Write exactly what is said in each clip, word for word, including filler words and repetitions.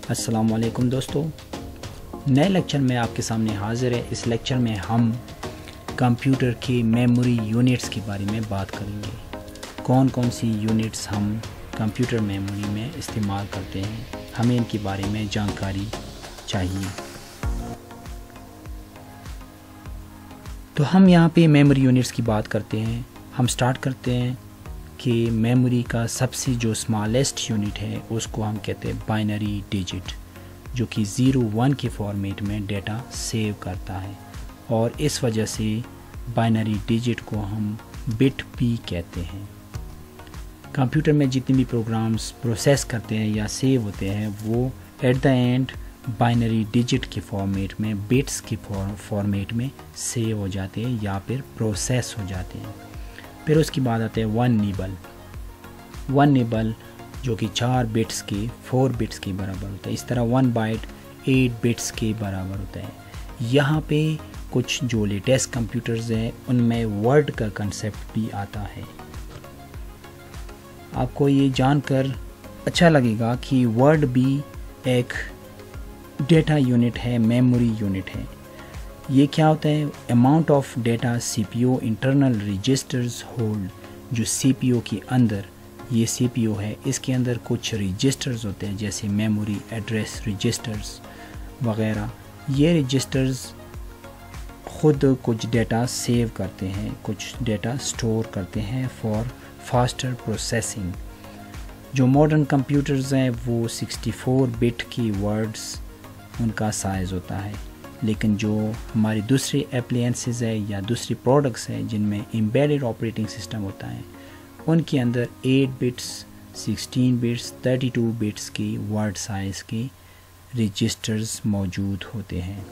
अस्सलाम वालेकुम दोस्तों, नए लेक्चर में आपके सामने हाजिर है। इस लेक्चर में हम कंप्यूटर की मेमोरी यूनिट्स के बारे में बात करेंगे। कौन कौन सी यूनिट्स हम कंप्यूटर मेमोरी में इस्तेमाल करते हैं, हमें इनके बारे में जानकारी चाहिए। तो हम यहाँ पे मेमोरी यूनिट्स की बात करते हैं। हम स्टार्ट करते हैं कि मेमोरी का सबसे जो स्मॉलेस्ट यूनिट है उसको हम कहते हैं बाइनरी डिजिट, जो कि ज़ीरो वन के फॉर्मेट में डेटा सेव करता है, और इस वजह से बाइनरी डिजिट को हम बिट पी कहते हैं। कंप्यूटर में जितने भी प्रोग्राम्स प्रोसेस करते हैं या सेव होते हैं वो at the end binary digit के फॉर्मेट में, बिट्स के फॉर्मेट में सेव हो जाते हैं या फिर प्रोसेस हो जाते हैं। फिर उसके बाद आते हैं वन निबल। वन निबल जो कि चार बिट्स के फोर बिट्स के बराबर होता है। इस तरह वन बाइट एट बिट्स के बराबर होता है। यहाँ पे कुछ जो लेटेस्ट कंप्यूटर्स हैं उनमें वर्ड का कंसेप्ट भी आता है। आपको ये जानकर अच्छा लगेगा कि वर्ड भी एक डेटा यूनिट है, मेमोरी यूनिट है। ये क्या होता है? Amount of data CPU internal registers hold. जो सीपीयू के अंदर, ये सीपीयू है, इसके अंदर कुछ रजिस्टर्स होते हैं जैसे मेमोरी एड्रेस रजिस्टर्स वगैरह। ये रजिस्टर्स खुद कुछ डेटा सेव करते हैं, कुछ डेटा स्टोर करते हैं फॉर फास्टर प्रोसेसिंग। जो मॉडर्न कंप्यूटर्स हैं वो सिक्सटी फोर बिट की वर्ड्स उनका साइज़ होता है, लेकिन जो हमारी दूसरी एप्लायंसेस है या दूसरी प्रोडक्ट्स हैं जिनमें एम्बेडेड ऑपरेटिंग सिस्टम होता है, उनके अंदर eight bits, sixteen bits, thirty two bits की वर्ड साइज़ के रजिस्टर्स मौजूद होते हैं।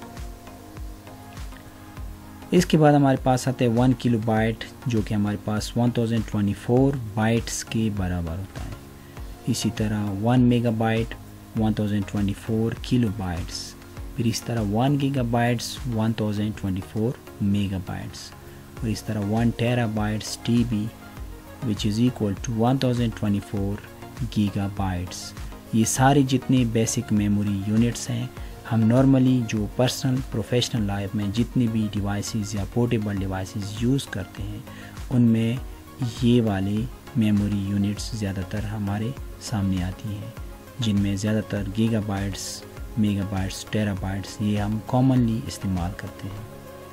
इसके बाद हमारे पास आते हैं वन किलो बाइट, जो कि हमारे पास one thousand twenty four bytes के बराबर होता है। इसी तरह one mega byte one thousand twenty four kilo bytes. फिर इस तरह one gigabytes one thousand twenty four megabytes. और इस तरह one terabytes T B which is equal to one thousand twenty four gigabytes. ये सारी जितनी बेसिक मेमोरी यूनिट्स हैं, हम नॉर्मली जो पर्सनल प्रोफेशनल लाइफ में जितनी भी डिवाइसेस या पोर्टेबल डिवाइसेस यूज़ करते हैं उनमें ये वाली मेमोरी यूनिट्स ज़्यादातर हमारे सामने आती हैं, जिनमें ज़्यादातर गीगाबाइट्स, मेगाबाइट्स, टेराबाइट्स ये हम कॉमनली इस्तेमाल करते हैं।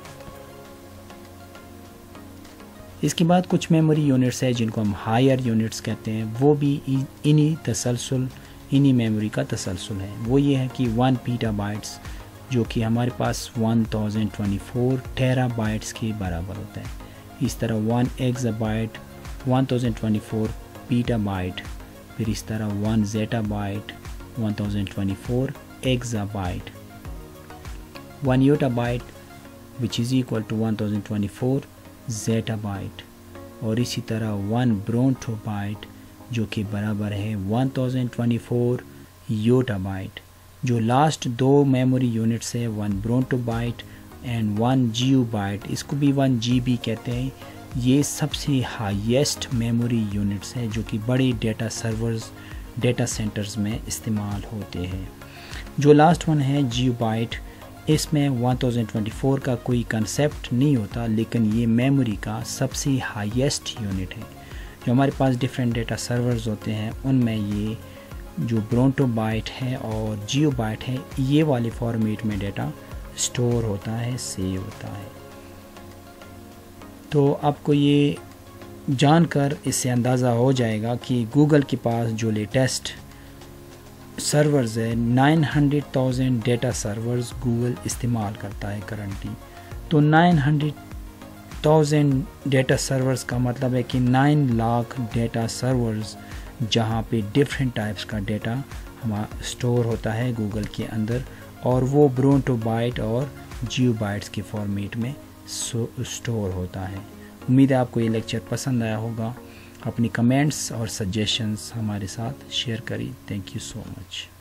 इसके बाद कुछ मेमोरी यूनिट्स है जिनको हम हायर यूनिट्स कहते हैं। वो भी इन्हीं तसलसल इन्हीं मेमोरी का तसलसल है। वो ये है कि वन पीटाबाइट्स, जो कि हमारे पास one thousand twenty four terabytes के बराबर होता है। इस तरह one exabyte one thousand twenty four petabyte. फिर इस तरह one zettabyte one thousand twenty four exabyte, one yottabyte which is equal to one thousand twenty four zettabyte, और इसी तरह वन brontobyte जो कि बराबर है one thousand twenty four yottabyte। जो लास्ट दो मेमोरी यूनिट्स है one brontobyte and one geobyte, इसको भी वन जी बी कहते हैं। ये सबसे हाईएस्ट मेमोरी यूनिट्स है जो कि बड़े डेटा सर्वर्स, डेटा सेंटर्स में इस्तेमाल होते हैं। जो लास्ट वन है जियोबाइट, इसमें वन थाउजेंड ट्वेंटी फोर का कोई कंसेप्ट नहीं होता, लेकिन ये मेमोरी का सबसे हाईएस्ट यूनिट है। जो हमारे पास डिफरेंट डेटा सर्वर्स होते हैं उनमें ये जो ब्रोंटोबाइट है और जियोबाइट है, ये वाले फॉर्मेट में डेटा स्टोर होता है, सेव होता है। तो आपको ये जानकर इससे अंदाज़ा हो जाएगा कि गूगल के पास जो लेटेस्ट सर्वर्स है nine hundred thousand data servers Google इस्तेमाल करता है करंटली। तो nine hundred thousand data servers का मतलब है कि नाइन लाख डेटा सर्वर्स जहाँ पे डिफरेंट टाइप्स का डेटा हमारा स्टोर होता है गूगल के अंदर, और वो ब्रोंटोबाइट और जियोबाइट्स के फॉर्मेट में स्टोर होता है। उम्मीद है आपको ये लेक्चर पसंद आया होगा। अपनी कमेंट्स और सजेशंस हमारे साथ शेयर करिए। Thank you so much.